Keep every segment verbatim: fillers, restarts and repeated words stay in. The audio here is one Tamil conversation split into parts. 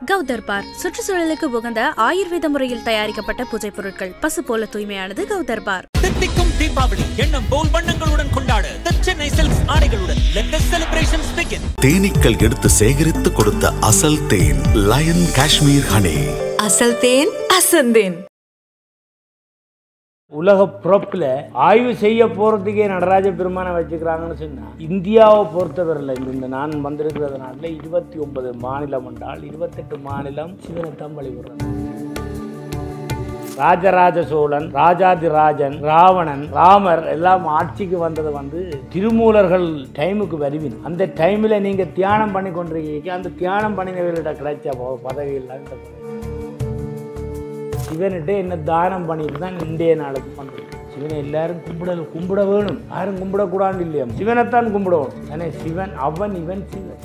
GowDurbar சுற்றுச்சூழலுக்கு உகந்த ஆயுர்வேத முறையில் தயாரிக்கப்பட்ட பூஜை பொருட்கள் பசு போல தூய்மையானது GowDurbar. தித்திக்கும் தீபாவளி எண்ணம் போல் வண்ணங்களுடன் கொண்டாட the Chennai Silks ஆடைகளுடன் let the celebrations begin. தேனீக்கள் எடுத்து சேகரித்து கொடுத்த அசல் தேன் லயன் காஷ்மீர் ஹனி. அசல் தேன் அசந்தேன். உலக புறப்பில் ஆய்வு செய்ய போகிறதுக்கே நடராஜ பெருமானை வச்சுக்கிறாங்கன்னு சொன்னால் இந்தியாவை பொறுத்தவரையில் இந்த நான் வந்திருக்கிற நாட்டில் இருபத்தி ஒன்பது மாநிலம் என்றால் இருபத்தெட்டு மாநிலம் சிவனைத்தான் வழிபடுறாங்க. ராஜராஜ சோழன், ராஜாதிராஜன், ராவணன், ராமர் எல்லாம் ஆட்சிக்கு வந்தது வந்து திருமூலர்கள் டைமுக்கு வருவின். அந்த டைமில் நீங்கள் தியானம் பண்ணி கொண்டிருக்கீங்க. அந்த தியானம் பண்ணினவர்கிட்ட கிடைச்ச பதவியெல்லாம் இந்த பதவி சிவன்கிட்ட என்ன தானம் பண்ணிட்டு தான் இந்திய நாளுக்கு பண்ணுறோம். சிவனை எல்லாரும் கும்பிட கும்பிட வேணும், யாரும் கும்பிடக்கூடாது இல்லையா, சிவனைத்தான் கும்பிடணும். ஏன்னா சிவன் அவன் இவன் சிவன்.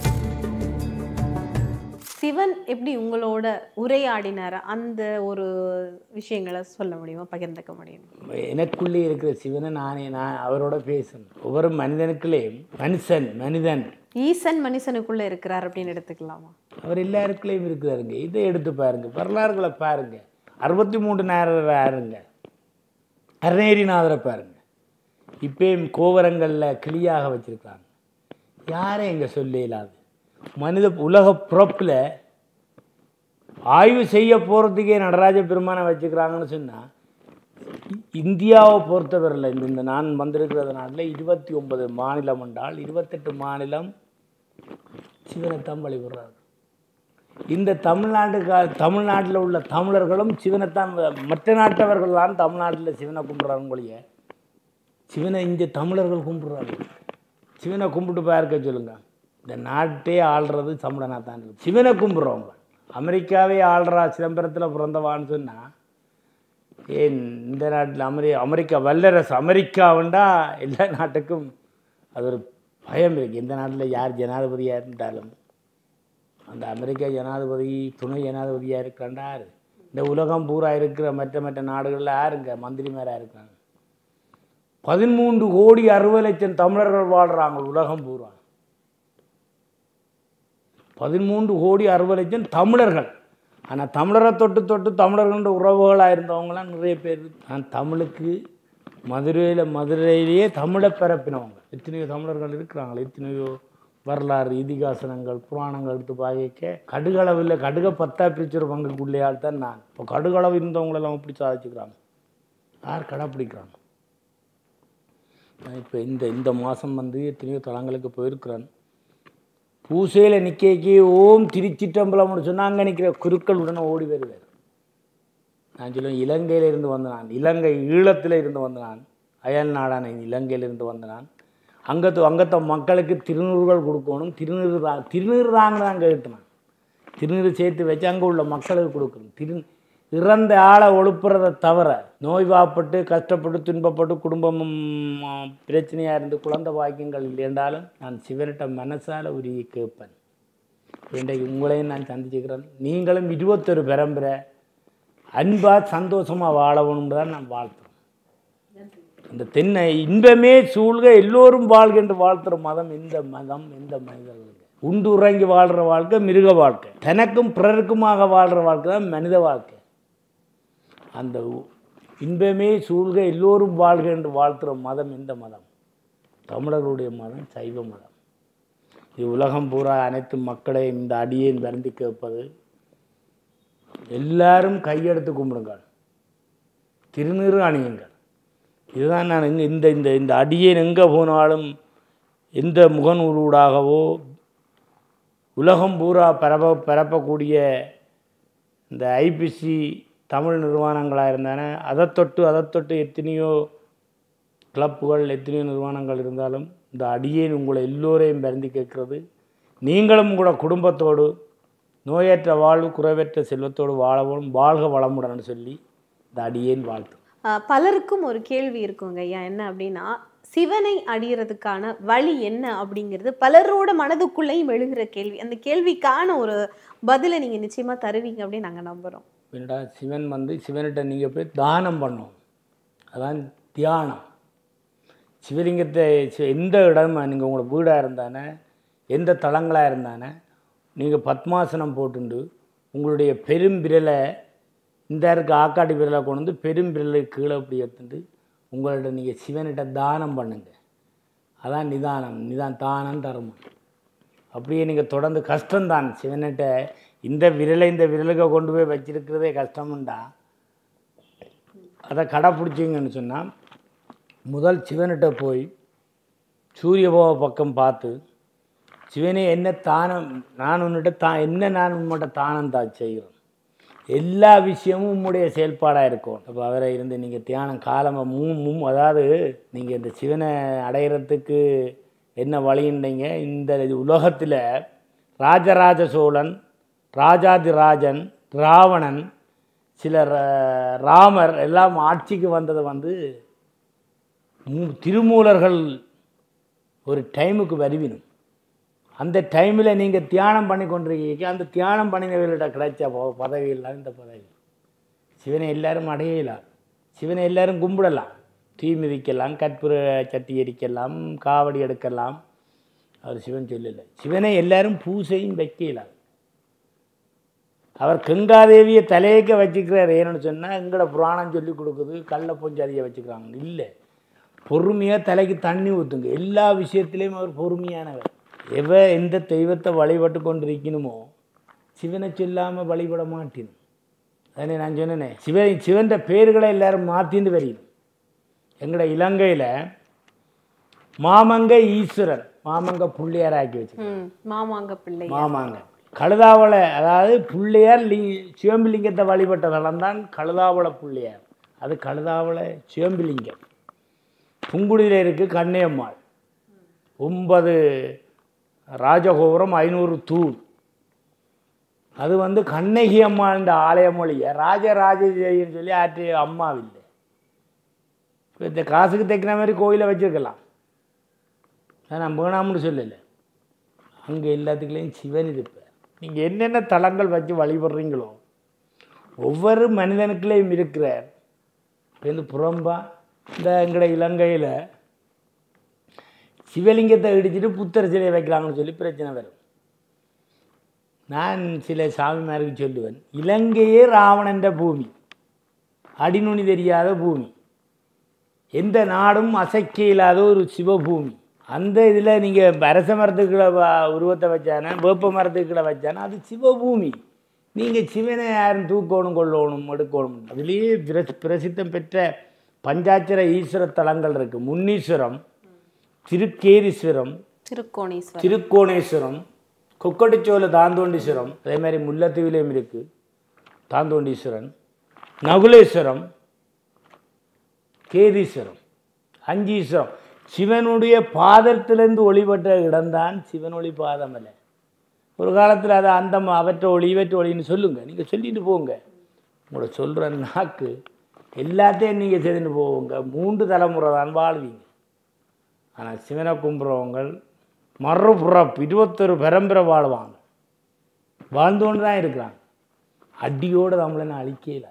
சிவன் எப்படி உங்களோட உரையாடினார் அந்த ஒரு விஷயங்களை சொல்ல முடியுமா, பகிர்ந்துக்க முடியுமா? எனக்குள்ளே இருக்கிற சிவனை நானே நான் அவரோட பேசணும். ஒவ்வொரு மனிதனுக்குள்ளேயும் மனுஷன் மனிதன் ஈசன் மனுஷனுக்குள்ள இருக்கிறார் அப்படின்னு எடுத்துக்கலாமா? அவர் எல்லாருக்குள்ளேயும் இருக்கிறாருங்க. இதை எடுத்து பாருங்க, வரலாறுகளை பாருங்க. அறுபத்தி மூன்று நேரம் யாருங்க, அருணேரிநாதரை பாருங்க. இப்பயும் கோவரங்களில் கிளியாக வச்சிருக்காங்க. யாரும் எங்கே சொல்ல இயலாது. மனித உலக புறப்பில் ஆய்வு செய்ய போகிறதுக்கே நடராஜ பெருமானை வச்சுக்கிறாங்கன்னு சொன்னால் இந்தியாவை பொறுத்தவரையில் இந்த இந்த நான் வந்திருக்கிற நாட்டில் இருபத்தி ஒன்பது மாநிலம் என்றால் இருபத்தெட்டு மாநிலம் சிவனைத்தான் வழிபடுறாங்க. இந்த தமிழ்நாட்டுக்கா தமிழ்நாட்டில் உள்ள தமிழர்களும் சிவனைத்தான், மற்ற நாட்டவர்கள் தான் தமிழ்நாட்டில் சிவனை கும்பிட்றாங்க ஒழிய சிவனை இங்கே தமிழர்கள் கும்பிட்றாங்க. சிவனை கும்பிட்டு பார்க்க சொல்லுங்க. இந்த நாட்டே ஆள்றது தமிழனாக தான் இருக்கு. சிவனை கும்பிட்றவங்க அமெரிக்காவே ஆள்றா சிதம்பரத்தில் பிறந்தவான்னு சொன்னால் ஏன் இந்த நாட்டில் அமெரி அமெரிக்கா வல்லரசு அமெரிக்காவுண்டா எல்லா நாட்டுக்கும் அது ஒரு பயம் இருக்குது. எந்த நாட்டில் யார் ஜனாதிபதியாக இருந்தாலும் அந்த அமெரிக்கா ஜனாதிபதி துணை ஜனாதிபதியாக இருக்காண்டார். இந்த உலகம் பூரா இருக்கிற மற்ற மற்ற நாடுகளில் யாருங்க மந்திரிமாராக இருக்காங்க. பதிமூன்று கோடி அறுபது லட்சம் தமிழர்கள் வாழ்கிறாங்க உலகம் பூரா. பதிமூன்று கோடி அறுபது லட்சம் தமிழர்கள். ஆனால் தமிழரை தொட்டு தொட்டு தமிழர்களோட உறவுகளாக இருந்தவங்களாம் நிறைய பேர். நான் தமிழுக்கு மதுரையில் மதுரையிலேயே தமிழை பரப்பினவங்க எத்தனையோ தமிழர்கள் இருக்கிறாங்களே. எத்தனையோ வரலாறு இதிகாசனங்கள் புராணங்கள் எடுத்து பாய்க்க கடுகளவில் கடுக பத்தா பிரிச்சுற பங்குக்குள்ளேயால் தான் நான். இப்போ கடுகளவு இருந்தவங்களெல்லாம் எப்படி சாதிச்சுக்கிறாங்க, யார் கடைப்பிடிக்கிறாங்க. நான் இப்போ இந்த இந்த மாதம் வந்து எத்தனையோ தலங்களுக்கு போயிருக்கிறேன். பூசையில் நிற்கி ஓம் திருச்சிற்றம்பலம்னு சொன்னால் அங்கே நிற்கிற குருக்கள் உடனே ஓடி வருவார். நான் சொல்லுவேன், இலங்கையில் இருந்து வந்த நான், இலங்கை ஈழத்தில் இருந்து வந்த நான், அயல் நாடான இலங்கையிலிருந்து வந்த நான். அங்கத்து அங்கத்த மக்களுக்கு திருநூறுகள் கொடுக்கணும். திருநீறு தான் திருநீறு தாங்க தான் கேட்டுனான். திருநீறு சேர்த்து வச்சு அங்கே உள்ள மக்களுக்கு கொடுக்கணும். திரு இறந்த ஆளை ஒழுப்புறதை தவிர நோய்வாப்பட்டு கஷ்டப்பட்டு துன்பப்பட்டு குடும்பம் பிரச்சனையாக இருந்து குழந்தை வாக்கியங்கள் இல்லை என்றாலும் நான் சிவனிட்ட மனசால் உரிய கேட்பேன். இன்றைக்கு உங்களையும் நான் சந்திச்சுக்கிறேன். நீங்களும் இருபத்தொரு பரம்பரை அன்பாக சந்தோஷமாக வாழணும்னு தான் நான் வாழ்த்துறேன். இந்த தென்னை இன்பமே சூழ்க எல்லோரும் வாழ்க என்று வாழ்த்துற மதம் இந்த மதம் இந்த மனிதர்களுக்கு. உண்டு உறங்கி வாழ்கிற வாழ்க்கை மிருக வாழ்க்கை, தனக்கும் பிறருக்குமாக வாழ்கிற வாழ்க்கை தான் மனித வாழ்க்கை. அந்த இன்பமே சூழ்க எல்லோரும் வாழ்க என்று வாழ்த்துற மதம் இந்த மதம், தமிழர்களுடைய மதம் சைவ மதம். இது உலகம் பூரா அனைத்து மக்களையும் இந்த அடியேன் வருந்தி கேட்பது, எல்லாரும் கையெடுத்து கும்பிடுங்கள், திருநீறு அணியுங்கள். இதுதான் நான் இங்கே இந்த இந்த இந்த அடியேன் எங்கே போனாலும் எந்த முகநூலூடாகவோ உலகம் பூரா பரப்ப பரப்பக்கூடிய இந்த ஐபிசி தமிழ் நிறுவனங்களாக இருந்தானே அதை தொட்டு அதை தொட்டு எத்தனையோ கிளப்புகள் எத்தனையோ நிறுவனங்கள் இருந்தாலும் இந்த அடியேன் உங்களை எல்லோரையும் பரிந்து கேட்கிறது. நீங்களும் கூட குடும்பத்தோடு நோயற்ற வாழ்வு குறைவற்ற செல்வத்தோடு வாழவும் வாழ்க வளமுடன்னு சொல்லி இந்த அடியேன் வாழ்த்து. பலருக்கும் ஒரு கேள்வி இருக்குங்க ஐயா, என்ன அப்படின்னா சிவனை அடியறதுக்கான வழி என்ன அப்படிங்கிறது பலரோட மனதுக்குள்ளேயும் எழுகிற கேள்வி. அந்த கேள்விக்கான ஒரு பதிலை நீங்கள் நிச்சயமாக தருவீங்க அப்படின்னு நாங்கள் நம்புகிறோம். என்னடா சிவன் வந்து சிவன்கிட்ட நீங்கள் போய் தானம் பண்ணோம், அதான் தியானம். சிவலிங்கத்தை எந்த இடமா நீங்கள் உங்களோட வீடாக இருந்தானே எந்த தலங்களாக இருந்தானே நீங்கள் பத்மாசனம் போட்டுண்டு உங்களுடைய பெரும் விரலை இந்த இருக்க ஆக்காட்டி விரலை கொண்டு வந்து பெரும் விரலை கீழே அப்படி எடுத்துட்டு உங்கள்கிட்ட நீங்கள் சிவனிட்ட தானம் பண்ணுங்க. அதான் நிதானம், நிதான் தானம் தர்மம். அப்படியே நீங்கள் தொடர்ந்து கஷ்டம்தான் சிவனிட்ட இந்த விரலை இந்த விரலுக்கு கொண்டு போய் வச்சிருக்கிறதே கஷ்டமுண்டா. அதை கடைப்பிடிச்சிங்கன்னு சொன்னால் முதல் சிவனிட்ட போய் சூரிய போக பக்கம் பார்த்து சிவனே என்ன தானம் நான் உன்னிட்ட தா என்ன நான் உன்னிட்ட தானம் தான் செய்கிறோம், எல்லா விஷயமும் உம்முடைய செயல்பாடாக இருக்கும். அப்போ அவரை இருந்து நீங்கள் தியானம் காலமாக மூ மூ அதாவது நீங்கள் இந்த சிவனை அடையிறதுக்கு என்ன வழின்றீங்க. இந்த உலகத்தில் ராஜராஜ சோழன், ராஜாதிராஜன், ராவணன், சிலர் ராமர் எல்லாம் ஆட்சிக்கு வந்தது வந்து திருமூலர்கள் ஒரு டைமுக்கு வருவினும். அந்த டைமில் நீங்கள் தியானம் பண்ணி கொண்டிருக்கீங்க. அந்த தியானம் பண்ணினவர்கிட்ட கிடைச்ச பதவி இல்லை இந்த பதவி. சிவனை எல்லாரும் அடையலாம், சிவனை எல்லாரும் கும்பிடலாம், தீ மிதிக்கலாம், கற்பூர சட்டி எரிக்கலாம், காவடி எடுக்கலாம். அவர் சிவன் சொல்லலை. சிவனை எல்லாரும் பூசையும் வைக்கலாம். அவர் கங்காதேவியை தலையக்க வச்சுக்கிறார். ஏன்னு சொன்னால் எங்களோட புராணம் சொல்லி கொடுக்குது கள்ள பொஞ்சாதியை வச்சுக்கிறாங்க. இல்லை, பொறுமையாக தலைக்கு தண்ணி ஊற்றுங்க. எல்லா விஷயத்துலேயும் அவர் பொறுமையானவர். எவ எந்த தெய்வத்தை வழிபட்டு கொண்டிருக்கணுமோ சிவனை சொல்லாமல் வழிபட மாட்டேன். அதனே நான் சொன்னேனே, சிவன் சிவன்ற பேர்களை எல்லாரும் மாற்றின்னு வரையணும். எங்களோட இலங்கையில் மாமங்க ஈஸ்வரன், மாமங்க பிள்ளையார் ஆக்கி வச்சு மாமாங்க பிள்ளை மாமாங்க கழுதாவளை, அதாவது பிள்ளையார் லி சிவம்பிலிங்கத்தை வழிபட்ட தளம் தான் கழுதாவளை பிள்ளையார். அது கழுதாவளை சிவம்பிலிங்கம். புங்குடியில் இருக்குது கண்ணியம்மாள், ஒன்பது ராஜகோபுரம், ஐநூறு தூண். அது வந்து கண்ணகி அம்மாண்ட ஆலயமொழிய ராஜராஜேன்னு சொல்லி ஆற்று அம்மாவில்லை. இப்போ இந்த காசுக்கு தைக்கிற மாதிரி கோயிலை வச்சுருக்கலாம், நான் வேணாம்னு சொல்லலை. அங்கே எல்லாத்துக்குள்ளேயும் சிவன் இருப்பார். நீங்கள் என்னென்ன தலங்கள் வச்சு வழிபடுறீங்களோ ஒவ்வொரு மனிதனுக்குள்ளேயும் இருக்கிறார். இப்போ இந்த புறம்பா இந்த எங்கட இலங்கையில் சிவலிங்கத்தை இடிச்சிட்டு புத்தர் சிலையை வைக்கலாங்கன்னு சொல்லி பிரச்சனை வரும். நான் சில சாமிமாருக்கு சொல்லுவேன், இலங்கையே ராவணன்ற பூமி, அடிநுனி தெரியாத பூமி, எந்த நாடும் அசைக்க இல்லாத ஒரு சிவபூமி. அந்த இதில் நீங்கள் அரச மரத்துக்களை உருவத்தை வச்சானே, வேப்ப மரத்துக்களை வச்சானே, அது சிவபூமி. நீங்கள் சிவனை யாரும் தூக்கணும் கொள்ளணும் எடுக்கணும். அதுலேயே பிரசி பிரசித்தம் பெற்ற பஞ்சாட்சர ஈஸ்வர தலங்கள் இருக்குது. முன்னீஸ்வரம், திருக்கேரீஸ்வரம், திருக்கோணேஸ்வரம், திருக்கோணேஸ்வரம், கொக்கட்டிச்சோல தாந்தோண்டீஸ்வரம், அதே மாதிரி முல்லைத்தீவிலையும் இருக்குது தாந்தோண்டீஸ்வரன், நகுலேஸ்வரம், கேதீஸ்வரம், அஞ்சீஸ்வரம். சிவனுடைய பாதத்திலேருந்து ஒளிபட்ட இடம்தான் சிவனொளி பாதம் அல்ல. ஒரு காலத்தில் அதை அந்த அவற்ற ஒளி இவற்ற ஒளின்னு சொல்லுங்கள், நீங்கள் சொல்லிட்டு போங்க. உங்களோட சொல்கிற நாக்கு எல்லாத்தையும் நீங்கள் செய்துட்டு போவோங்க. மூன்று தலைமுறை தான் வாழ்வீங்க. ஆனால் சிவனை கும்புறவங்க மறுபுறப்பு இருபத்தொரு பரம்பரை வாழ்வாங்க, வாழ்ந்தோன்னு தான் இருக்கிறாங்க. அடியோடு நம்மளை நான் அழிக்கல.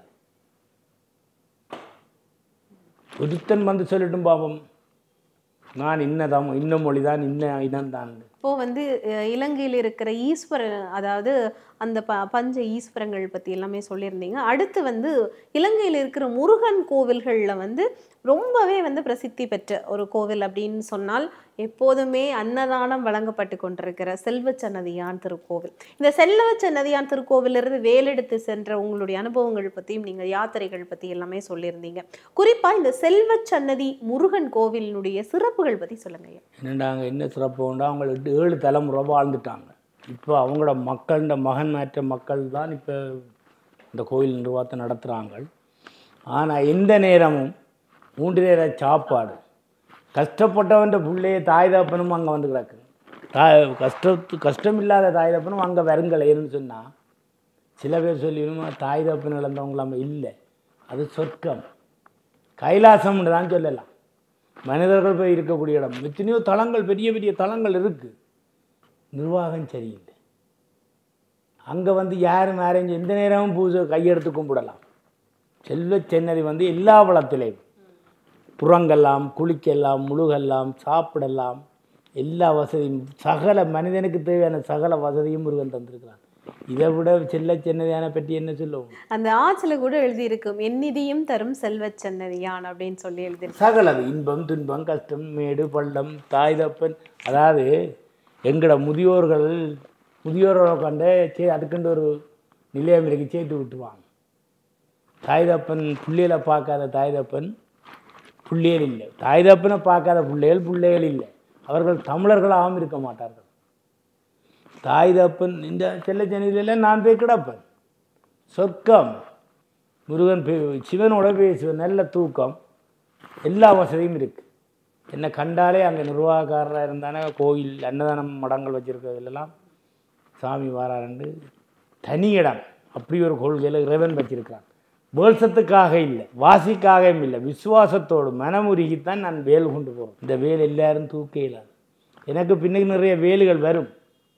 ஒருத்தன் வந்து சொல்லட்டும் பாவம், நான் இன்னதம் இன்ன மொழி தான் இன்ன இனம்தான். இப்போ வந்து இலங்கையில் இருக்கிற ஈஸ்வரன், அதாவது அந்த ப பஞ்ச ஈஸ்வரங்கள் பற்றி எல்லாமே சொல்லியிருந்தீங்க. அடுத்து வந்து இலங்கையில் இருக்கிற முருகன் கோவில்களில் வந்து ரொம்பவே வந்து பிரசித்தி பெற்ற ஒரு கோவில் அப்படின்னு சொன்னால் எப்போதுமே அன்னதானம் வழங்கப்பட்டு கொண்டிருக்கிற செல்வச்சன்னதியான் திருக்கோவில். இந்த செல்வச்சன்னதியான் திருக்கோவிலிருந்து வேலெடுத்து சென்ற உங்களுடைய அனுபவங்கள் பற்றியும் நீங்கள் யாத்திரைகள் பற்றி எல்லாமே சொல்லியிருந்தீங்க. குறிப்பாக இந்த செல்வச்சன்னதி முருகன் கோவிலினுடைய சிறப்புகள் பற்றி சொல்லுங்க. என்னண்டாங்க, என்ன சிறப்பு உண்டா? அவங்களுக்கு ஏழு தலைமுறை வாழ்ந்துட்டாங்க. இப்போ அவங்களோட மக்கள், இந்த மகன் மாற்ற மக்கள் தான் இப்போ இந்த கோயில் நிர்வாகத்தை நடத்துகிறாங்க. ஆனால் எந்த நேரமும் மூன்று நேர சாப்பாடு, கஷ்டப்பட்டவன் பிள்ளைய தாய் தகப்பனும் அங்கே வந்து கிடக்கு. தாய் கஷ்டத்து கஷ்டம் இல்லாத தாய் தகப்பனும் அங்கே வருங்கலைன்னு சொன்னால் சில பேர் சொல்லிடுமா தாய் தகப்பன் இழந்தவங்களாம இல்லை, அது சொர்க்கம் கைலாசம்னு தான் சொல்லலாம். மனிதர்கள் போய் இருக்கக்கூடிய இடம். எத்தனையோ தலங்கள், பெரிய பெரிய தலங்கள் இருக்குது. நிர்வாகம் சரியில்லை. அங்கே வந்து யாரும் அரேஞ்ச் எந்த நேரமும் பூஜை கையெடுத்து கும்பிடலாம். செல்வ சென்னதி வந்து எல்லா வளத்திலையும் புறங்கெல்லாம், குளிக்கலாம், முழுகெல்லாம், சாப்பிடலாம், எல்லா வசதியும், சகல மனிதனுக்கு தேவையான சகல வசதியும் முருகன் தந்திருக்கிறான். இதை விட செல்ல சென்னதியான பற்றி என்ன சொல்லுவோம்? அந்த ஆச்சில கூட எழுதியிருக்கும் எந்நிதியும் தரும் செல்வ சென்னதியான் அப்படின்னு சொல்லி எழுதியிருக்கு. சகலது இன்பம் துன்பம் கஷ்டம் மேடு பள்ளம் தாய் தப்பன். அதாவது எங்களோட முதியோர்கள் முதியோரை கண்டு சே அதுக்குண்டு ஒரு நிலையம் இருக்கு, சேர்த்து விட்டுருவாங்க. தாய் தப்பன் பிள்ளைகளை பார்க்காத தாய் தப்பன் பிள்ளைகள் இல்லை, தாய் தப்பனை பார்க்காத பிள்ளைகள் பிள்ளைகள் இல்லை. அவர்கள் தமிழர்களாகவும் இருக்க மாட்டார்கள். தாய் தப்பன் இந்த செல்ல சென்னையில நான் போய் கிடப்பேன். சொர்க்கம் முருகன் பே சிவனோட பேசுவேன், நல்ல தூக்கம், எல்லா வசதியும் இருக்குது. என்னை கண்டாலே அங்கே நிர்வாகக்காரராக இருந்தானே கோயில் அன்னதானம் மடங்கள் வச்சுருக்கிறதுலாம் சாமி வாராண்டு தனி இடம். அப்படி ஒரு கொள்கையில் இறைவன் வச்சிருக்கிறான். வேல்சத்துக்காக இல்லை, வாசிக்காகவும் இல்லை, விசுவாசத்தோடு மனமுருகித்தான் நான் வேல் கொண்டு போகிறேன். இந்த வேல் எல்லாரும் தூக்க இயலாது. எனக்கு பின்னுக்கு நிறைய வேல்கள் வரும்.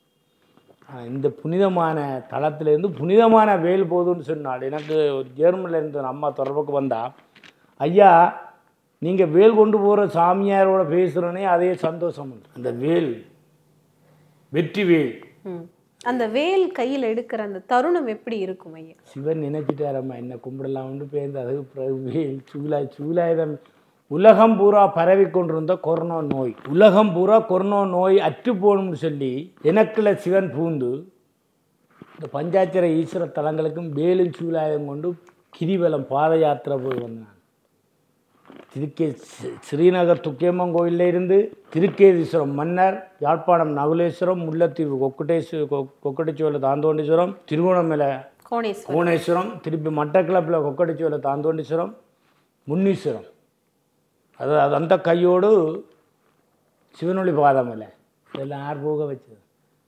இந்த புனிதமான தளத்திலேருந்து புனிதமான வேல் போதுன்னு சொன்னால் எனக்கு ஒரு ஜெர்மனில் இருந்து அம்மா தொடர்புக்கு வந்தால், ஐயா நீங்கள் வேல் கொண்டு போகிற சாமியாரோட பேசுகிறோன்னே அதே சந்தோஷம். அந்த வேல் வெற்றி வேல், அந்த வேல் கையில் எடுக்கிற அந்த தருணம் எப்படி இருக்கும் ஐயா? சிவன் நினைச்சிட்டாரம்மா என்ன கும்பிடலாம் ஒன்று பேருந்து அதுக்கு பிறகு வேல் சூலாய் சூலாயுதம். உலகம் பூரா பரவி கொண்டிருந்த கொரோனா நோய், உலகம் பூரா கொரோனா நோய் அற்று போகணும்னு சொல்லி எனக்குள்ள சிவன் பூந்து இந்த பஞ்சாட்சர ஈஸ்வர தலங்களுக்கும் வேலும் சூலாயுதம் கொண்டு கிரிவலம் பாத யாத்திரை போய் வந்தான். திருக்கே ஸ்ரீநகர் துக்கியம்மன் கோயிலில் இருந்து திருக்கேதீஸ்வரம் மன்னர், யாழ்ப்பாணம் நகுலேஸ்வரம், முல்லைத்தீவு கொக்கட்டேஸ்வர கொக்கட்டிச்சோலை தாந்தோண்டீஸ்வரம், திருகோணமலை கோணேஸ்வரம், திருப்பி மட்டக்கிளப்பில் கொக்கட்டிச்சோலை தாந்தோண்டீஸ்வரம், முன்னீஸ்வரம். அது அது அந்த கையோடு சிவனொளி பாதமில்லை. இதெல்லாம் யார் போக வச்சது?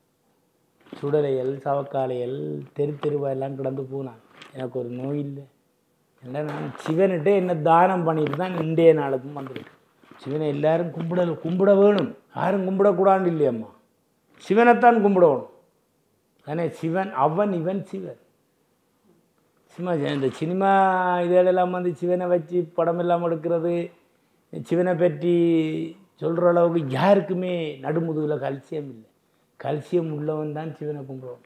சுடலையல் சவக்காலையல் தெரு தெருவாயெல்லாம் கிடந்து போனான். எனக்கு ஒரு நோய் இல்லை. ஏன்னா நான் சிவன்கிட்ட என்ன தானம் பண்ணிட்டு தான் இன்றைய நாளுக்கும் வந்திருக்கு. சிவனை எல்லாரும் கும்பிட கும்பிட வேணும், யாரும் கும்பிடக்கூடாது இல்லையம்மா. சிவனைத்தான் கும்பிடணும் தானே. சிவன் அவன் இவன் சிவன். சினிமா இந்த சினிமா இதெல்லாம் வந்து சிவனை வச்சு படம் எல்லாம் எடுக்கிறது, சிவனை பற்றி சொல்கிற அளவுக்கு யாருக்குமே நடுமுதுகில் கல்சியம் இல்லை. கல்சியம் உள்ளவன் தான் சிவனை கும்பிடுவோம்.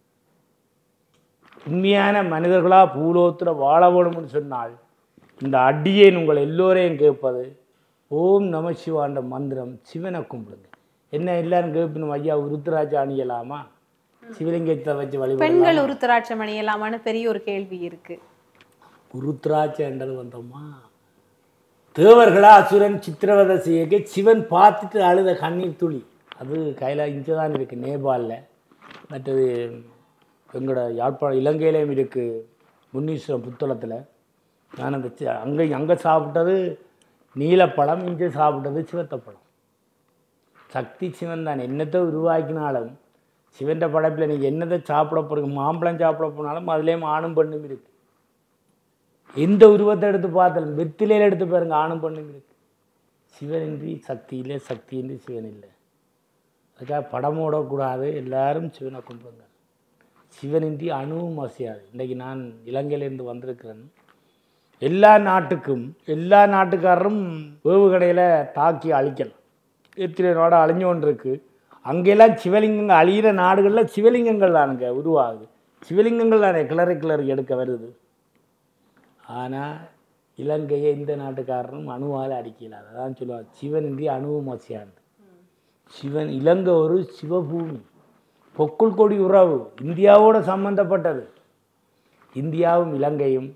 உண்மையான மனிதர்களாக பூலோத்தில் வாழ வேணும்னு சொன்னால் இந்த அடியேன் உங்கள் எல்லோரையும் கேட்பது ஓம் நம சிவாண்ட மந்திரம், சிவனை கும்பிடுங்க. என்ன எல்லாரும் கேட்பணும், ஐயா உருத்திராட்சம் அணியலாமா, சிவலிங்கத்தை வச்சு வழிபட பெண்கள் உருத்திராட்சம் அணியலாமான்னு பெரிய ஒரு கேள்வி இருக்கு. உருத்திராட்சன்றது வந்தோமா, தேவர்களா அசுரன் சித்திரவதை செய்ய சிவன் பார்த்துட்டு அழுத கண்ணீர் துளி அது கையில் இங்கே தான் இருக்குது, நேபாளில். மற்றது எங்களோட யாழ்ப்பாணம் இலங்கையிலையும் இருக்குது, முன்னீஸ்வரம் புத்தளத்தில். நான் அந்த அங்கே அங்கே சாப்பிட்டது நீலப்பழம், இங்கே சாப்பிட்டது சிவத்தப்பழம். சக்தி சிவன் தான். என்னத்தை உருவாக்கினாலும் சிவன்ற படைப்பில் நீங்கள் என்னத்தை சாப்பிட போகிறீங்க, மாம்பழம் சாப்பிட போனாலும் அதுலேயும் ஆணும் பெண்ணும் இருக்குது. எந்த உருவத்தை எடுத்து பார்த்தாலும் வெத்திலையில் எடுத்து பாருங்க, ஆணும் பெண்ணும் இருக்குது. சிவனின்றி சக்தி இல்லை, சக்தியின்றி சிவன் இல்லை. அதுக்காக படமோடக்கூடாது, எல்லாரும் சிவனை கும்பிடுங்க. சிவனின்றி அணுவும் அசையாது. இன்றைக்கி நான் இலங்கையிலேருந்து வந்திருக்கிறேன். எல்லா நாட்டுக்கும் எல்லா நாட்டுக்காரரும் வேவுகடையில் தாக்கி அழிக்கலாம். எத்தனை நாடு அழிஞ்சு கொண்டு இருக்கு. அங்கெல்லாம் சிவலிங்கங்கள் அழிகிற நாடுகளில் சிவலிங்கங்கள் தானுங்க உருவாகுது. சிவலிங்கங்கள் தானே கிளறி கிளறி எடுக்க வருது. ஆனால் இலங்கையை இந்த நாட்டுக்காரரும் அணுவால் அடிக்கல. அதான் சொல்லுவாங்க, சிவனின்றி அணுவும் அசையாது. சிவன் இலங்கை ஒரு சிவபூமி, பொக்குள் கொடி உறவு, இந்தியாவோடு சம்பந்தப்பட்டது. இந்தியாவும் இலங்கையும்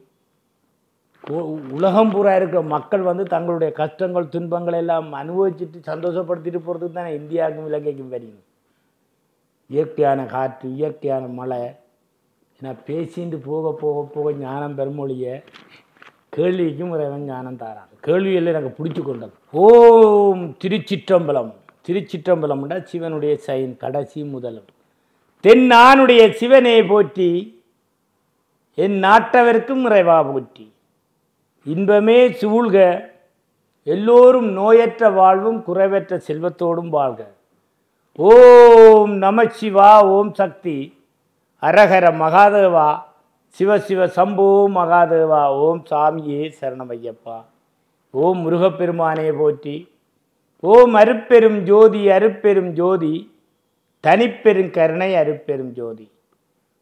உலகம் பூரா இருக்கிற மக்கள் வந்து தங்களுடைய கஷ்டங்கள் துன்பங்கள் எல்லாம் அனுபவிச்சுட்டு சந்தோஷப்படுத்திட்டு போகிறதுக்கு தானே இந்தியாவுக்கும் இலங்கைக்கும் வரணும். இயற்கையான காற்று, இயற்கையான மழை. ஏன்னா பேசிட்டு போக போக போக ஞானம் பெருமொழிய கேள்விக்கும் இறைவன் ஞானம் தாரான். கேள்வியில் எனக்கு பிடிச்சி கொண்டது. ஓம் திருச்சிற்றம்பலம். திருச்சிற்றம்பலம்னா சிவனுடைய சைன் கடைசி முதலம். தென்னானுடைய சிவனை போற்றி, என் நாட்டவர்க்கும் இறைவா போற்றி. இன்பமே சூழ்க, எல்லோரும் நோயற்ற வாழ்வும் குறைவற்ற செல்வத்தோடும் வாழ்க. ஓம் நம சிவா, ஓம் சக்தி, அரஹர மகாதேவா, சிவசிவ சம்போ மகாதேவா, ஓம் சாமியே சரணமையப்பா, ஓம் முருகப்பெருமானே போற்றி, ஓம் அருப்பெரும் ஜோதி, அருப்பெரும் ஜோதி, தனிப்பெரும் கருணை, அருப்பெரும் ஜோதி.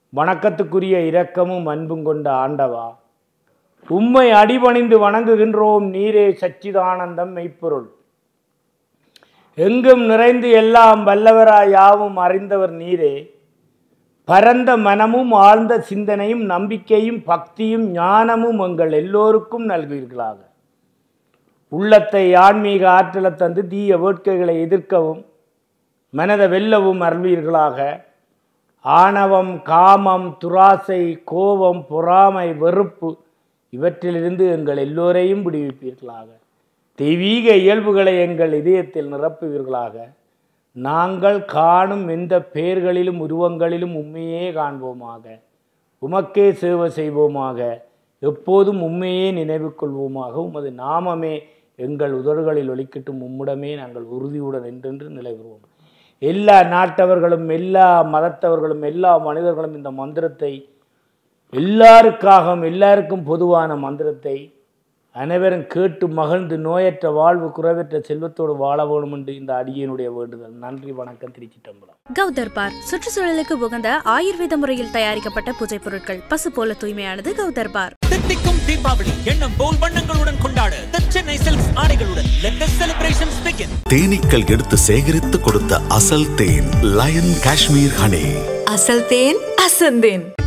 வணக்கத்துக்குரிய இரக்கமும் அன்பும் கொண்ட ஆண்டவா, உம்மை அடிபணிந்து வணங்குகின்றோம். நீரே சச்சிதானந்தம் மெய்ப்பொருள், எங்கும் நிறைந்து எல்லாம் வல்லவராய் யாவும் அறிந்தவர் நீரே. பரந்த மனமும் ஆழ்ந்த சிந்தனையும் நம்பிக்கையும் பக்தியும் ஞானமும் எங்கள் எல்லோருக்கும் நல்குவீர்களாக. உள்ளத்தை ஆன்மீக ஆற்றலை தந்து தீய வேட்கைகளை எதிர்க்கவும் மனதை வெல்லவும் அருள்வீர்களாக. ஆணவம், காமம், துராசை, கோபம், பொறாமை, வெறுப்பு இவற்றிலிருந்து எங்கள் எல்லோரையும் விடுவிப்பீர்களாக. தெய்வீக இயல்புகளை எங்கள் இதயத்தில் நிரப்புவீர்களாக. நாங்கள் காணும் எந்த பெயர்களிலும் உருவங்களிலும் உண்மையே காண்போமாக. உமக்கே சேவை செய்வோமாக. எப்போதும் உண்மையே நினைவு கொள்வோமாக. உமது நாமமே எங்கள் உதடுகளில் ஒலிக்கட்டும். உம்முடமே நாங்கள் உறுதியுடன் என்றென்று நிலைபெறுவோம். எல்லா நாட்டவர்களும் எல்லா மதத்தவர்களும் எல்லா மனிதர்களும் இந்த மந்திரத்தை எல்லாருக்காகவும் எல்லாருக்கும் பொதுவான மந்திரத்தை அனைவரும் கேட்டு மகிழ்ந்து நோயற்ற வாழ்வு குறைவற்ற செல்வத்தோடு வாழ வேணும் என்று இந்த அடியனுடைய வேண்டுதல். நன்றி, வணக்கம். திருச்சிட்டம்பலம். கௌதர்பார் சுற்றுச்சூழலுக்கு உகந்த ஆயுர்வேத முறையில் தயாரிக்கப்பட்ட பூஜை பொருட்கள். பசு போல தூய்மையானது கௌதர்பார். தித்திக்கும் தீபாவளி எண்ணம் போல் வண்ணங்களுடன் கொண்டாட சென்னை சில்க்ஸ் ஆடைகளுடன் let the celebrations begin. தேனீக்கள் எடுத்து சேகரித்து கொடுத்த அசல் தேன் லயன் காஷ்மீர் ஹனி. அசல் தேன் அசந்தேன்.